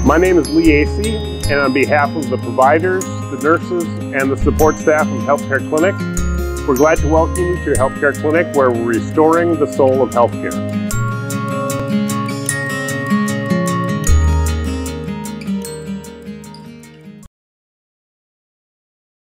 My name is Lee Acey, and on behalf of the providers, the nurses, and the support staff of Healthcare Clinic, we're glad to welcome you to Healthcare Clinic, where we're restoring the soul of healthcare.